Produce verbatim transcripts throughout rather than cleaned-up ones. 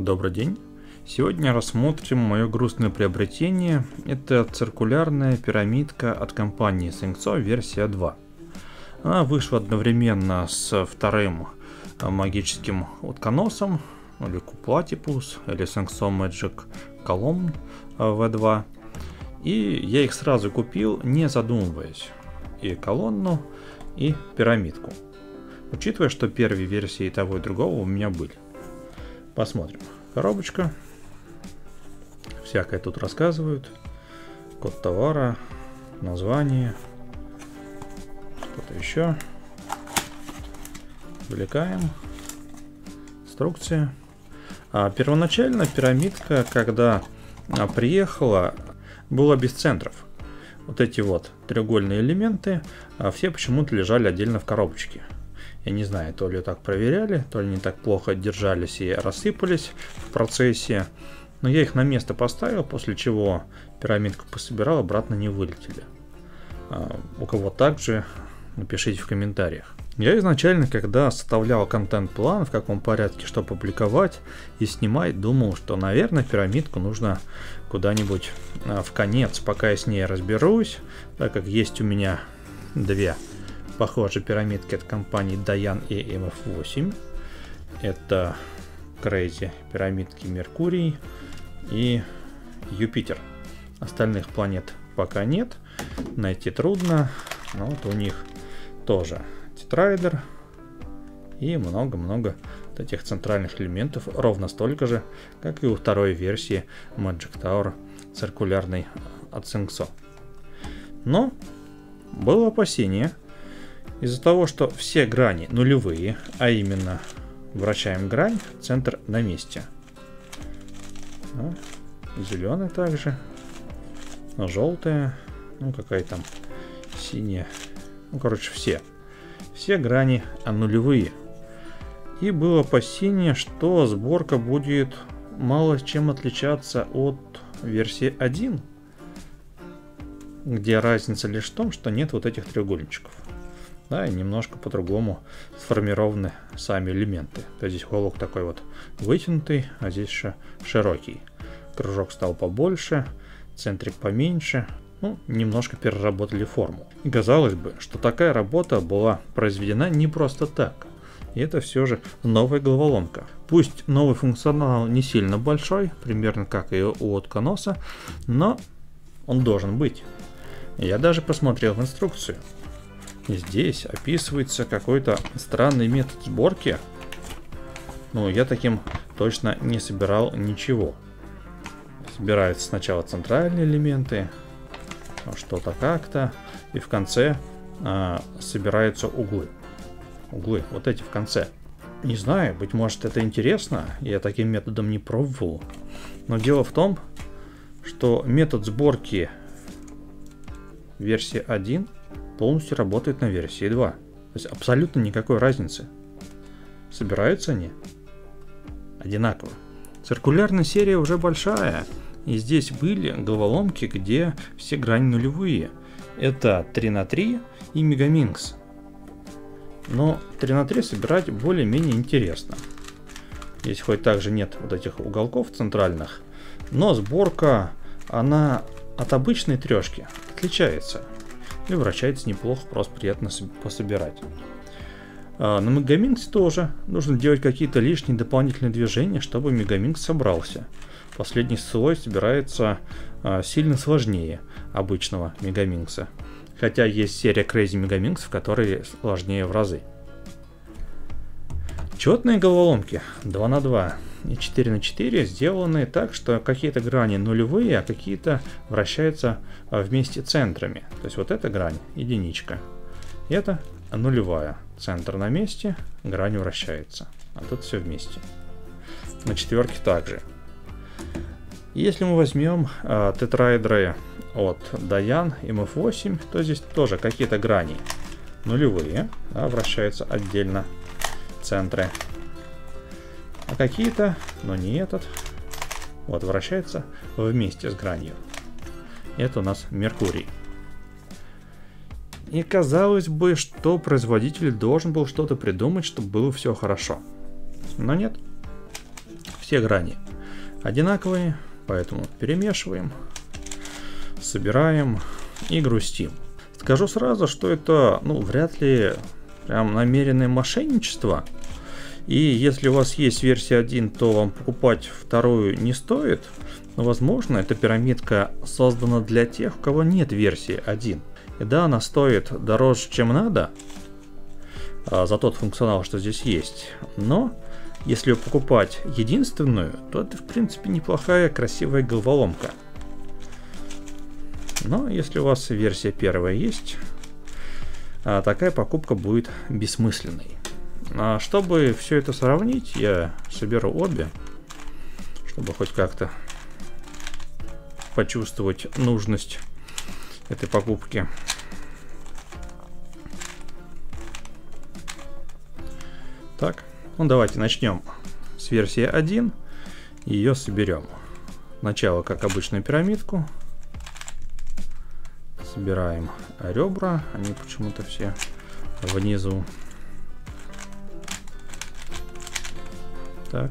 Добрый день. Сегодня рассмотрим мое грустное приобретение. Это циркулярная пирамидка от компании Sengso версия два. Она вышла одновременно с вторым магическим утконосом, или Cuplatypus, или Sengso Magic Column ви два. И я их сразу купил, не задумываясь. И колонну, и пирамидку. Учитывая, что первые версии того и другого у меня были. Посмотрим. Коробочка. Всякое тут рассказывают. Код товара, название, что-то еще. Извлекаем. Инструкция. А первоначально пирамидка, когда а, приехала, была без центров. Вот эти вот треугольные элементы, а, все почему-то лежали отдельно в коробочке. Я не знаю, то ли так проверяли, то ли не так плохо держались и рассыпались в процессе. Но я их на место поставил, после чего пирамидку пособирал, обратно не вылетели. А, у кого так же, напишите в комментариях. Я изначально, когда составлял контент-план, в каком порядке что публиковать и снимать, думал, что, наверное, пирамидку нужно куда-нибудь а, в конец, пока я с ней разберусь, так как есть у меня две похоже пирамидки от компании Dayan и эм эф восемь. Это Crazy пирамидки Меркурий и Юпитер. Остальных планет пока нет, найти трудно, но вот у них тоже тетраэдр и много-много вот этих центральных элементов, ровно столько же, как и у второй версии Magic Tower циркулярной от Sengso. Но было опасение. Из-за того, что все грани нулевые, а именно вращаем грань, центр на месте. Ну, зеленая также, желтая, ну какая там синяя, ну короче все. Все грани нулевые. И было опасение, что сборка будет мало чем отличаться от версии один, где разница лишь в том, что нет вот этих треугольничков. Да, и немножко по-другому сформированы сами элементы. То есть здесь уголок такой вот вытянутый, а здесь еще широкий. Кружок стал побольше, центрик поменьше. Ну, немножко переработали форму. И казалось бы, что такая работа была произведена не просто так. И это все же новая головоломка. Пусть новый функционал не сильно большой, примерно как и у утконоса, но он должен быть. Я даже посмотрел в инструкцию. Здесь описывается какой-то странный метод сборки. Ну, я таким точно не собирал ничего. Собираются сначала центральные элементы, что-то как-то, и в конце а, собираются углы. Углы, вот эти в конце. Не знаю, быть может это интересно, я таким методом не пробовал. Но дело в том, что метод сборки версии один полностью работает на версии два. То есть абсолютно никакой разницы. Собираются они одинаково. Циркулярная серия уже большая. И здесь были головоломки, где все грани нулевые. Это три на три и Megaminx. Но три на три собирать более-менее интересно. Здесь хоть также нет вот этих уголков центральных. Но сборка, она от обычной трешки отличается. И вращается неплохо, просто приятно пособирать. А на Megaminx тоже нужно делать какие-то лишние дополнительные движения, чтобы Megaminx собрался. Последний слой собирается а, сильно сложнее обычного Megaminx. Хотя есть серия Crazy Megaminx, в которой сложнее в разы. Четные головоломки два на два и четыре на четыре сделаны так, что какие-то грани нулевые, а какие-то вращаются вместе центрами. То есть вот эта грань единичка, это нулевая. Центр на месте, грань вращается. А тут все вместе. На четверке также. Если мы возьмем э, тетраэдры от Dayan эм эф восемь, то здесь тоже какие-то грани нулевые, да, вращаются отдельно центры. А какие-то, но не этот, вот вращается вместе с гранью. Это у нас Меркурий. И казалось бы, что производитель должен был что-то придумать, чтобы было все хорошо. Но нет. все грани одинаковые, поэтому перемешиваем, собираем и грустим. Скажу сразу, что это, ну, вряд ли прям намеренное мошенничество. И если у вас есть версия один, то вам покупать вторую не стоит. Но, возможно, эта пирамидка создана для тех, у кого нет версии один. И да, она стоит дороже, чем надо, а, за тот функционал, что здесь есть. Но если покупать единственную, то это, в принципе, неплохая, красивая головоломка. Но если у вас версия первая есть, а, такая покупка будет бессмысленной. А чтобы все это сравнить, я соберу обе, чтобы хоть как-то почувствовать нужность этой покупки. Так, ну давайте начнем с версии один и ее соберем. Сначала, как обычную пирамидку, собираем ребра, они почему-то все внизу. Так.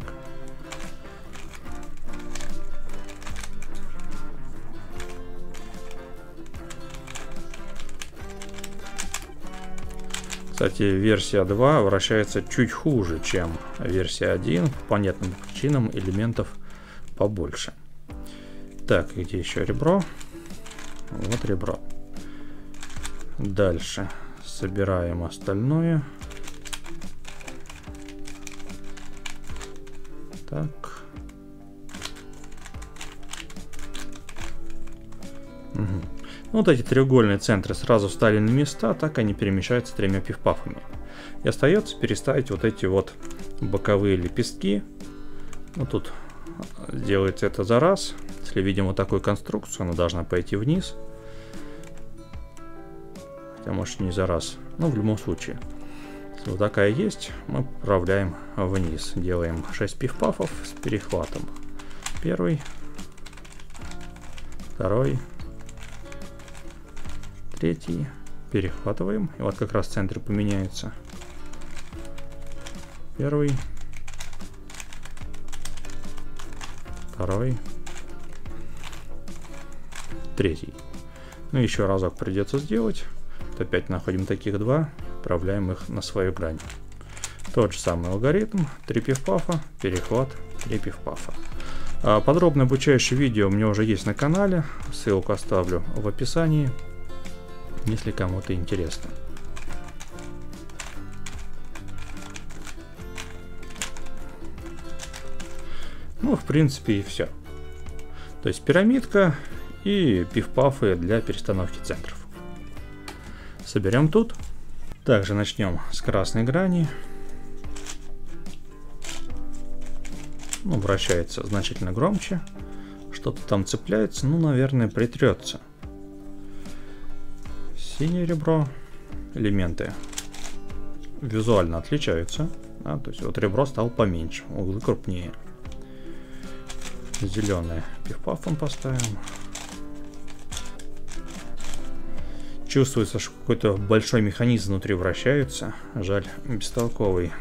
Кстати, версия два вращается чуть хуже, чем версия один, по понятным причинам, элементов побольше. Так, где еще ребро? Вот ребро. Дальше собираем остальное. Так. Угу. Вот эти треугольные центры сразу встали на места, так они перемещаются тремя пиф-пафами. И остается переставить вот эти вот боковые лепестки. Ну, тут делается это за раз. Если видим вот такую конструкцию, она должна пойти вниз. Хотя, может, не за раз. Но в любом случае. Если вот такая есть, мы отправляем вниз. Делаем шесть пиф-пафов с перехватом. Первый. Второй. Третий. Перехватываем. И вот как раз в центре поменяется. Первый. Второй. Третий. Ну, еще разок придется сделать. Вот опять находим таких два. Отправляем их на свою грань. Тот же самый алгоритм. Три пиф-пафа. Перехват. Три пиф-пафа. Подробное обучающее видео у меня уже есть на канале. Ссылку оставлю в описании, если кому-то интересно. Ну, в принципе, и все. То есть пирамидка и пиф-пафы для перестановки центров. Соберем тут. Также начнем с красной грани. Ну, вращается значительно громче. Что-то там цепляется, ну, наверное, притрется. Синее ребро. Элементы визуально отличаются. Да, то есть вот ребро стало поменьше, углы крупнее. Зеленое пиф-пафом поставим. Чувствуется, что какой-то большой механизм внутри вращается. Жаль, бестолковый.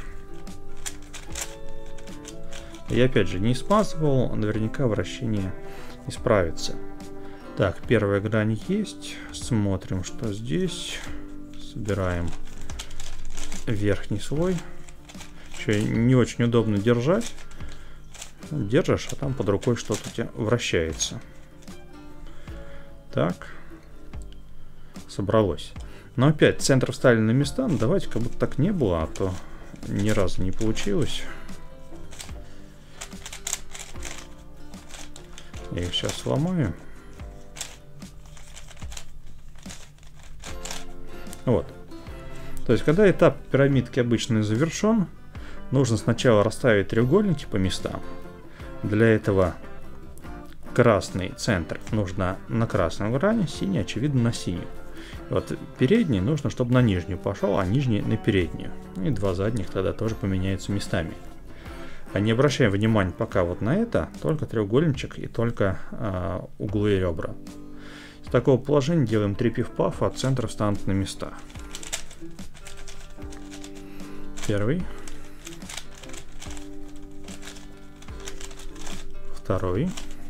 Я опять же не смазывал, наверняка вращение исправится. Так, первая грань есть. Смотрим, что здесь. Собираем верхний слой. Еще не очень удобно держать. Держишь, а там под рукой что-то у тебя вращается. Так. Собралось. Но опять центр встали на места. Ну, давайте, как будто так не было, а то ни разу не получилось. Я их сейчас сломаю. Вот. То есть, когда этап пирамидки обычно завершен, нужно сначала расставить треугольники по местам. Для этого красный центр нужно на красную грани, синий, очевидно, на синюю. Вот передний нужно, чтобы на нижнюю пошел, а нижний на переднюю. И два задних тогда тоже поменяются местами. А не обращаем внимания пока вот на это, только треугольничек и только э, углы и ребра. С такого положения делаем три пиф-пафа, от центра встанут на места. Первый. Второй.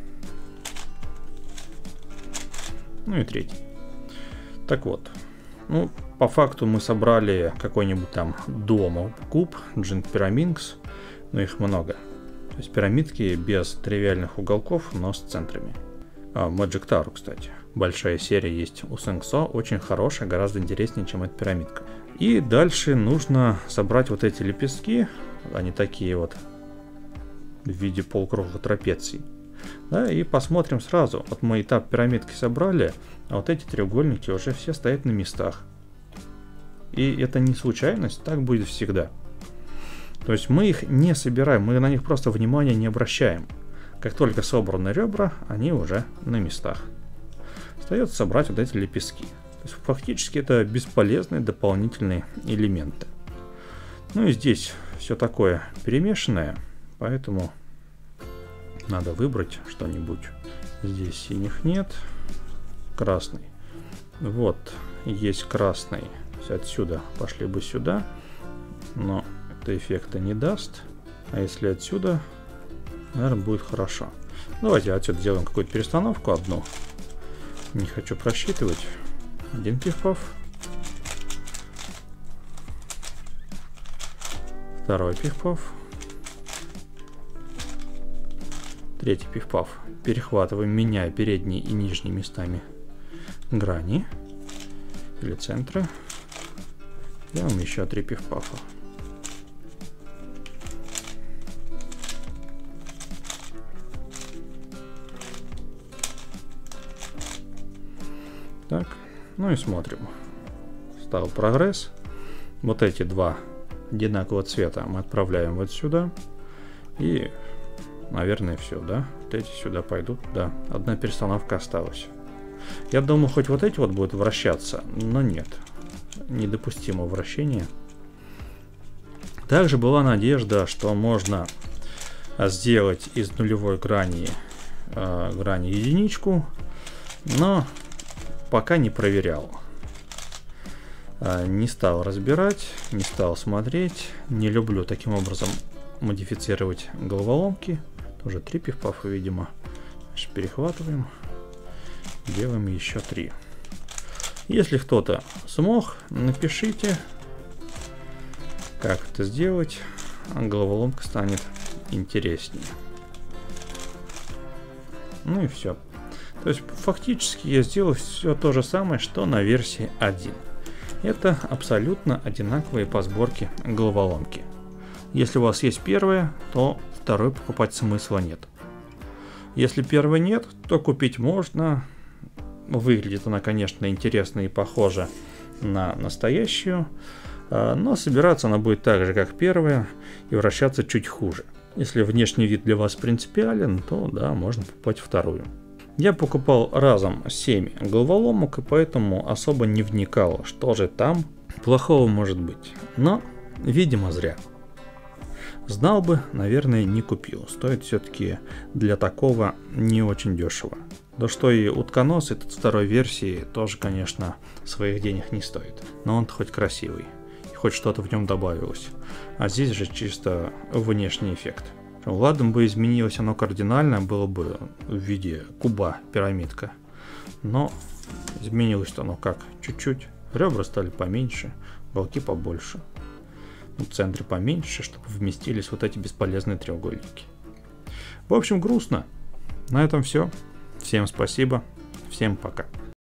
Ну и третий. Так вот. Ну, по факту мы собрали какой-нибудь там дома куб, Giant Pyraminx, но их много. То есть пирамидки без тривиальных уголков, но с центрами. А, Magic Tower, кстати. Большая серия есть у Сэнгсо, очень хорошая, гораздо интереснее, чем эта пирамидка. И дальше нужно собрать вот эти лепестки, они такие вот в виде полукруга трапеций. Да, и посмотрим сразу. Вот мы этап пирамидки собрали, а вот эти треугольники уже все стоят на местах. И это не случайность, так будет всегда. То есть мы их не собираем, мы на них просто внимания не обращаем. Как только собраны ребра, они уже на местах. Остается собрать вот эти лепестки. То есть фактически это бесполезные дополнительные элементы. Ну и здесь все такое перемешанное, поэтому надо выбрать что-нибудь. Здесь синих нет. Красный. Вот, есть красный. Отсюда пошли бы сюда, но это эффекта не даст. А если отсюда, наверное, будет хорошо. Давайте отсюда сделаем какую-то перестановку одну. Не хочу просчитывать. Один пиф-паф. Второй пиф-паф. Третий пиф-паф. Перехватываем, меняя передние и нижние местами грани или центры. Делаем еще три пиф-пафа. Так, ну и смотрим. Стал прогресс. Вот эти два одинакового цвета мы отправляем вот сюда. И, наверное, все, да? Вот эти сюда пойдут. Да, одна перестановка осталась. Я думал, хоть вот эти вот будут вращаться, но нет. Недопустимо вращение. Также была надежда, что можно сделать из нулевой грани э, грани единичку, но пока не проверял. Э, не стал разбирать, не стал смотреть. Не люблю таким образом модифицировать головоломки. Тоже три пиф-пафа, видимо. Значит, перехватываем. Делаем еще три. Если кто-то смог, напишите, как это сделать. Головоломка станет интереснее. Ну и все. То есть фактически я сделал все то же самое, что на версии один. Это абсолютно одинаковые по сборке головоломки. Если у вас есть первая, то второй покупать смысла нет. Если первой нет, то купить можно. Выглядит она, конечно, интересно и похожа на настоящую, но собираться она будет так же, как первая, и вращаться чуть хуже. Если внешний вид для вас принципиален, то да, можно покупать вторую. Я покупал разом семь головоломок, и поэтому особо не вникал, что же там плохого может быть. Но, видимо, зря. Знал бы, наверное, не купил. Стоит все-таки для такого не очень дешево. Да что и утконос этот второй версии тоже, конечно, своих денег не стоит. Но он хоть красивый. И хоть что-то в нем добавилось. А здесь же чисто внешний эффект. Ладно бы изменилось оно кардинально, было бы в виде куба пирамидка. Но изменилось-то оно как? Чуть-чуть. Ребра стали поменьше, уголки побольше. В центре поменьше, чтобы вместились вот эти бесполезные треугольники. В общем, грустно. На этом все. Всем спасибо. Всем пока.